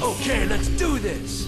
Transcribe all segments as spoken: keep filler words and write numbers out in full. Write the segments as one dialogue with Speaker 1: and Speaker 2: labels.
Speaker 1: Okay, let's do this!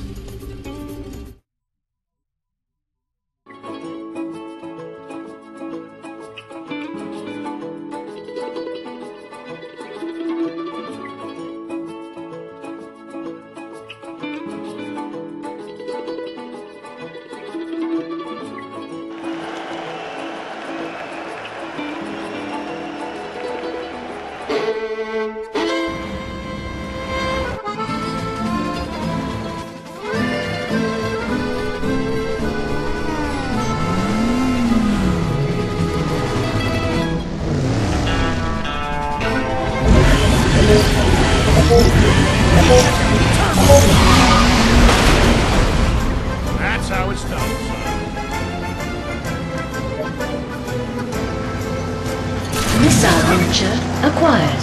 Speaker 2: That's how it's done, son.
Speaker 3: Missile launcher acquired.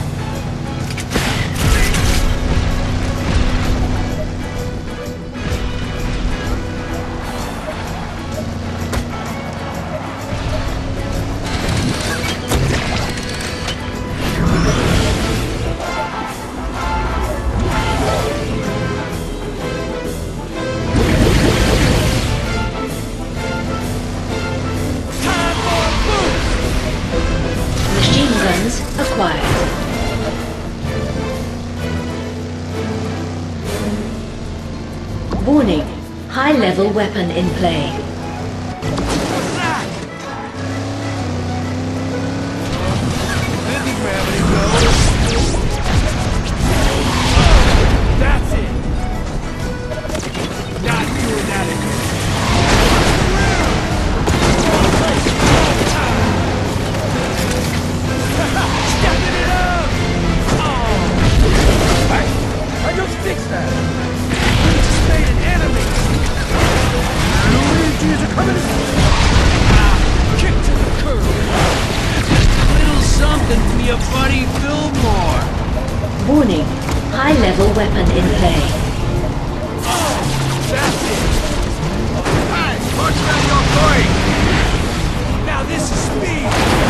Speaker 3: Acquired. Warning, high-level weapon in play.
Speaker 1: What's that? Anti-gravity goes. That's it. Not doing that again. Stepping it up! Oh! Hey! I just fixed that! We just made an enemy! Luigi's are coming in! Ah! Kick to the curb! Little something from your buddy Fillmore!
Speaker 3: Warning, high-level weapon in play.
Speaker 1: Oh! That's it! Hey! Watch out your going! Now this is speed!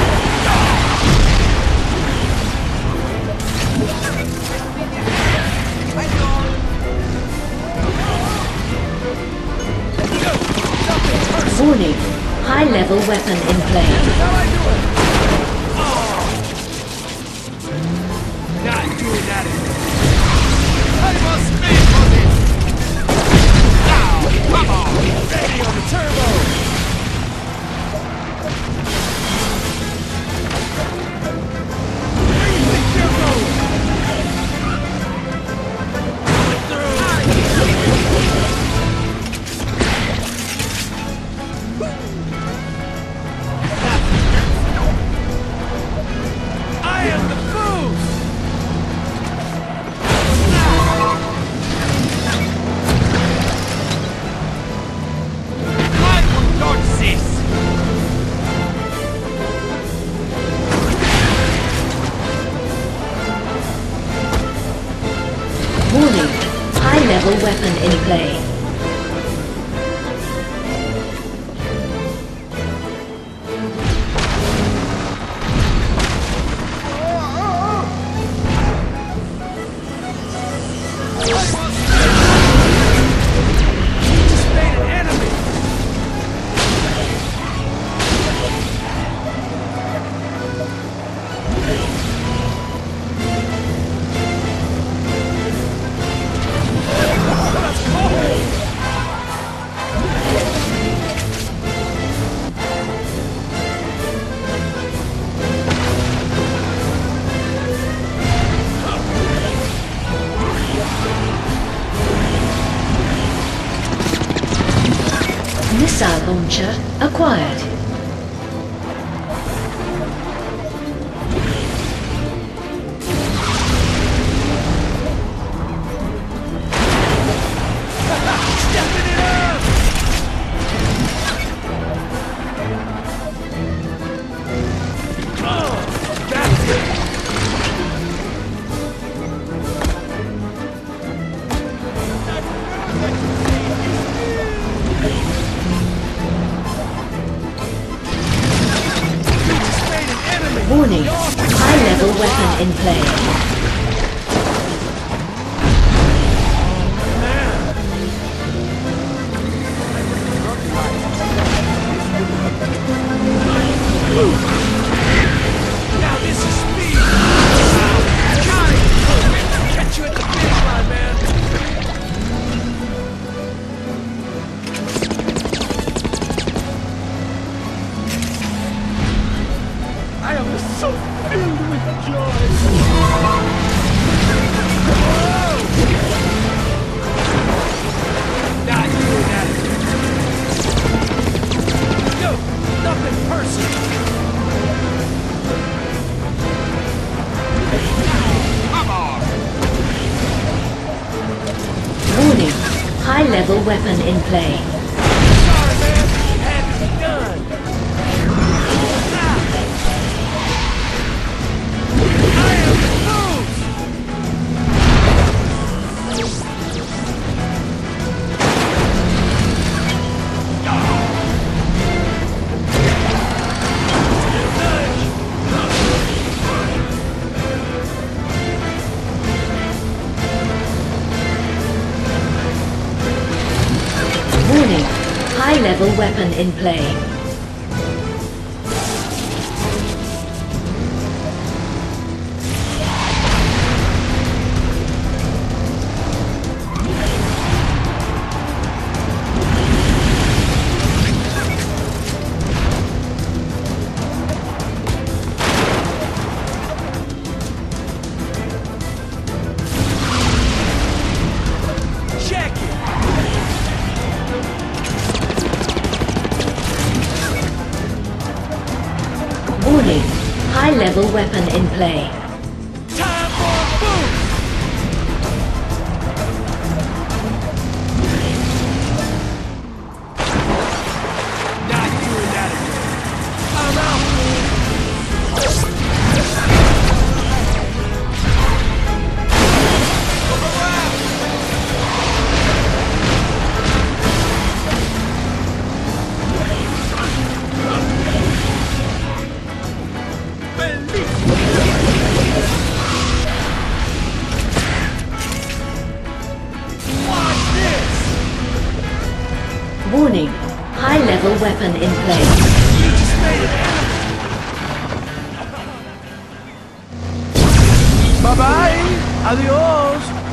Speaker 3: Warning, high-level weapon in play.
Speaker 1: How I do it? Oh. Not doing that again. I must speed for this! Now, come on! Ready on the turbo! Where do you think you're going? I am the boost! I will not cease!
Speaker 3: Warning, high-level weapon in play. Missile launcher acquired.
Speaker 1: Stepping it up! Oh, that's it!
Speaker 3: Warning, high-level weapon in play.
Speaker 1: so filled with joy. Not you, that. No, nothing personal. Come on.
Speaker 3: Warning. High-level weapon in play.
Speaker 1: Sorry, man. It had to be done. I am loose.
Speaker 3: Warning. High-level weapon in play.
Speaker 1: Check it.
Speaker 3: Warning. High-level weapon in play.
Speaker 1: Time for a boom. Not doing that again. I'm out.
Speaker 3: Warning. High-level weapon in play.
Speaker 1: You just made it. Bye bye. Adios.